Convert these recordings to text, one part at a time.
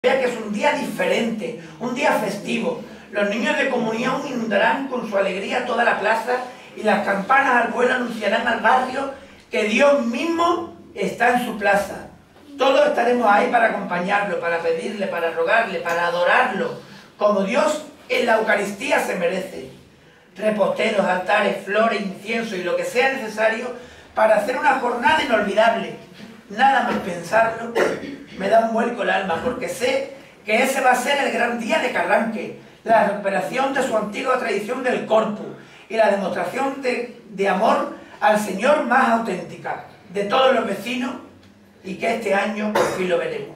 que es un día diferente, un día festivo. Los niños de comunión inundarán con su alegría toda la plaza y las campanas al vuelo anunciarán al barrio que Dios mismo está en su plaza. Todos estaremos ahí para acompañarlo, para pedirle, para rogarle, para adorarlo, como Dios en la Eucaristía se merece. Reposteros, altares, flores, incienso y lo que sea necesario para hacer una jornada inolvidable. Nada más pensarlo me da un vuelco el alma, porque sé que ese va a ser el gran día de Carranque, la recuperación de su antigua tradición del Corpus y la demostración de amor al Señor más auténtica de todos los vecinos, y que este año por fin lo veremos.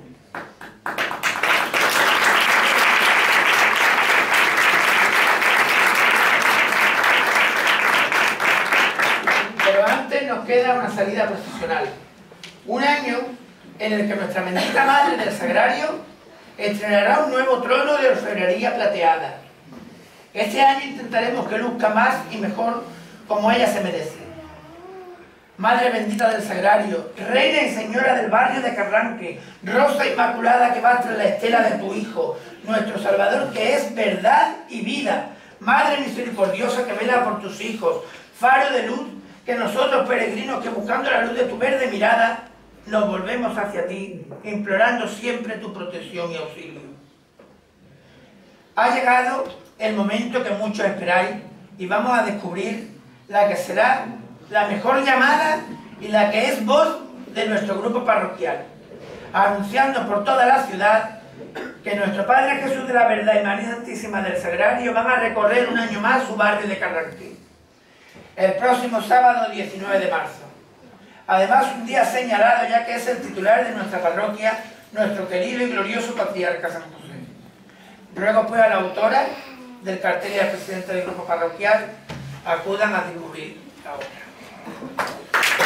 Pero antes nos queda una salida procesional. Un año en el que nuestra bendita Madre del Sagrario estrenará un nuevo trono de orfebrería plateada. Este año intentaremos que luzca más y mejor como ella se merece. Madre bendita del Sagrario, Reina y Señora del barrio de Carranque, Rosa Inmaculada que va tras la estela de tu Hijo, nuestro Salvador que es verdad y vida, Madre misericordiosa que vela por tus hijos, faro de luz que nosotros peregrinos que buscando la luz de tu verde mirada nos volvemos hacia ti, implorando siempre tu protección y auxilio. Ha llegado el momento que muchos esperáis y vamos a descubrir la que será la mejor llamada y la que es voz de nuestro grupo parroquial, anunciando por toda la ciudad que nuestro Padre Jesús de la Verdad y María Santísima del Sagrario van a recorrer un año más su barrio de Carranque, el próximo sábado 19 de marzo. Además, un día señalado ya que es el titular de nuestra parroquia, nuestro querido y glorioso Patriarca San José. Ruego pues a la autora del cartel y al presidente del grupo parroquial acudan a distribuir la obra.